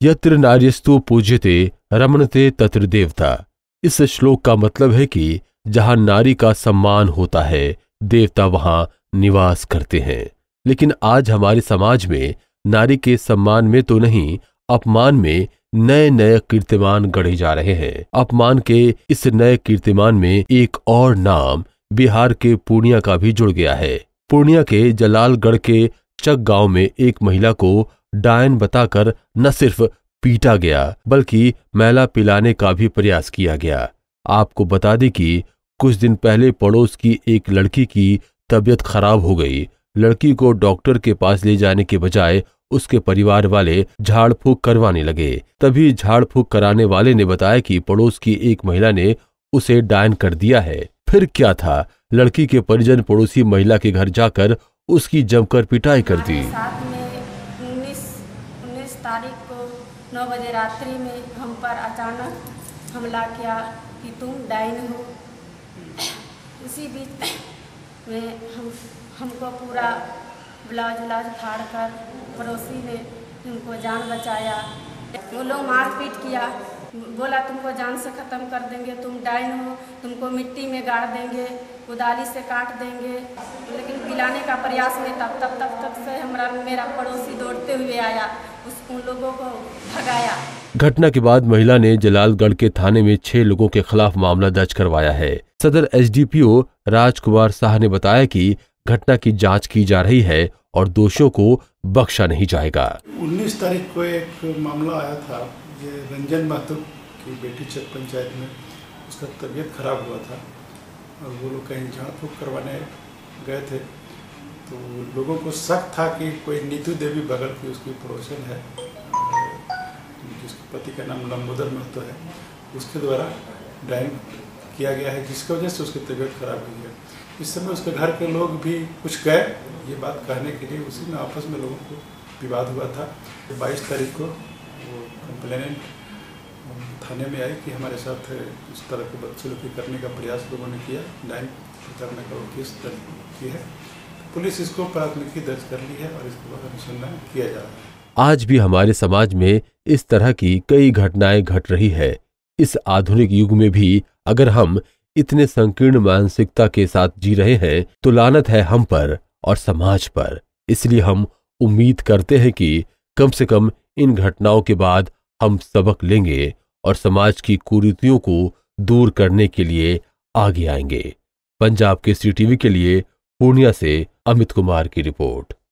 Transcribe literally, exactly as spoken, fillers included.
यत्र नार्यस्तु पूज्यते रमणते तत्र देवता। इस श्लोक का मतलब है कि जहां नारी का सम्मान होता है देवता वहां निवास करते हैं। लेकिन आज हमारे समाज में नारी के सम्मान में तो नहीं, अपमान में नए नए कीर्तिमान गढ़े जा रहे हैं। अपमान के इस नए कीर्तिमान में एक और नाम बिहार के पूर्णिया का भी जुड़ गया है। पूर्णिया के जलालगढ़ के चक गांव में एक महिला को डायन बताकर न सिर्फ पीटा गया बल्कि मैला पिलाने का भी प्रयास किया गया। आपको बता दें कि कुछ दिन पहले पड़ोस की एक लड़की की तबीयत खराब हो गई। लड़की को डॉक्टर के पास ले जाने के बजाय उसके परिवार वाले झाड़ फूंक करवाने लगे। तभी झाड़ फूंक कराने वाले ने बताया कि पड़ोस की एक महिला ने उसे डायन कर दिया है। फिर क्या था, लड़की के परिजन पड़ोसी महिला के घर जाकर उसकी जमकर पिटाई कर दी। साथ में उन्नीस तारीख को नौ बजे रात्रि में हम पर अचानक हमला किया कि तुम डायन हो। उसी बीच में हम हमको पूरा ब्लाउज व्लाउज फाड़ कर पड़ोसी ने उनको जान बचाया। वो लोग मारपीट किया, बोला तुमको जान से ख़त्म कर देंगे, तुम डायन हो, तुमको मिट्टी में गाड़ देंगे, कुदाली से काट देंगे। लेकिन पिलाने का प्रयास में तब तब तब तक से हमारा मेरा पड़ोसी दौड़ते हुए आया, उस उन लोगों को भगाया। घटना के बाद महिला ने जलालगढ़ के थाने में छह लोगों के खिलाफ मामला दर्ज करवाया है। सदर एसडीपीओ राजकुमार शाह ने बताया कि घटना की जांच की जा रही है और दोषियों को बख्शा नहीं जाएगा। उन्नीस तारीख को एक मामला आया था, ये रंजन महतो की बेटी चक पंचायत में उसका तबीयत खराब हुआ था और वो लोग कहीं झाड़ फूंक करवाने गए थे। तो लोगों को शक था कि कोई नीतू देवी बगल की उसकी पड़ोसन है, जिसके पति का नाम लंबोदर महतो है, उसके द्वारा डायन किया गया है, जिसकी वजह से उसकी तबीयत खराब हुई है। इस समय उसके घर के लोग भी कुछ गए ये बात कहने के लिए, उसी में आपस में लोगों को विवाद हुआ था। बाईस तारीख को वो कंप्लेनेंट थाने में आई कि हमारे साथ इस तरह की बदसलूकी करने का प्रयास लोगों ने किया, डायन करने का वो केस दर्ज की है। पुलिस इसको प्राथमिकी दर्ज कर ली है और इसके बाद अनुसंधान किया जा रहा है। आज भी हमारे समाज में इस तरह की कई घटनाएं घट रही है। इस आधुनिक युग में भी अगर हम इतने संकीर्ण मानसिकता के साथ जी रहे हैं तो लानत है हम पर और समाज पर। इसलिए हम उम्मीद करते हैं कि कम से कम इन घटनाओं के बाद हम सबक लेंगे और समाज की कुरीतियों को दूर करने के लिए आगे आएंगे। पंजाब केसरी टीवी के लिए पूर्णिया से अमित कुमार की रिपोर्ट।